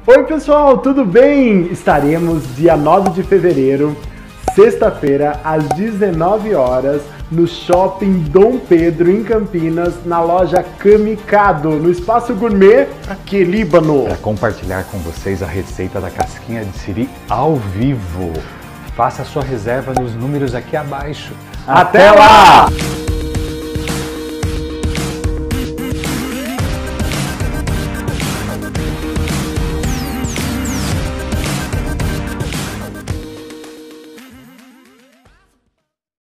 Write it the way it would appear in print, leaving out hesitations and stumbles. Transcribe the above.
Oi pessoal, tudo bem? Estaremos dia 9 de fevereiro, sexta-feira, às 19 horas, no Shopping Dom Pedro, em Campinas, na loja Kamikado, no Espaço Gourmet, aqui Líbano. Para compartilhar com vocês a receita da casquinha de siri ao vivo. Faça a sua reserva nos números aqui abaixo. Até lá!